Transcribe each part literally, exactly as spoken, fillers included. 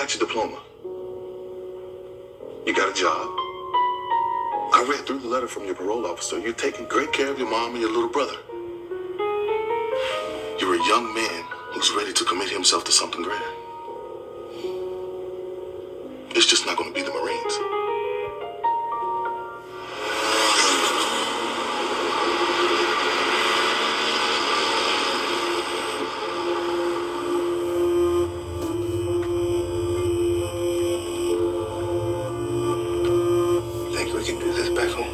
got your diploma. You got a job. I read through the letter from your parole officer. You're taking great care of your mom and your little brother. You're a young man who's ready to commit himself to something greater. It's just not going to be the Marines. Think we can do this back home?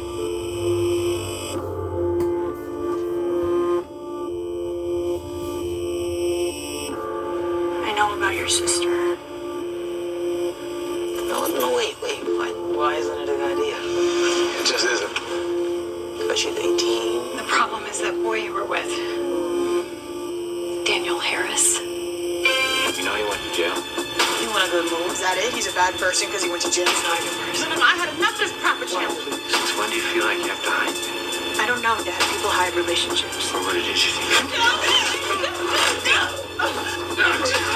I know about your sister. No, no, wait, wait. Why, why isn't it a good idea? It just isn't. Because she's eighteen. The problem is that boy you were with, Daniel Harris. You know he went to jail? You want a good move? Is that it? He's a bad person because he went to jail? He's not a good person. No, no, I had enough of this proper channel. Since when do you feel like you have to hide things? I don't know, Dad. People hide relationships. Or what it is you think? No! No! No!